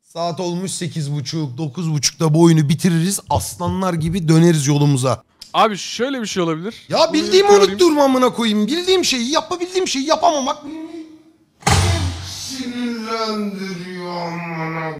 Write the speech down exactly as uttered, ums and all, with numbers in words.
Saat olmuş sekiz buçuk, dokuz buçukta bu oyunu bitiririz. Aslanlar gibi döneriz yolumuza. Abi şöyle bir şey olabilir. Ya bildiğimi unutturma amına koyayım. Bildiğim şeyi yapabildiğim şeyi yapamamak beni sinirlendiriyor amına.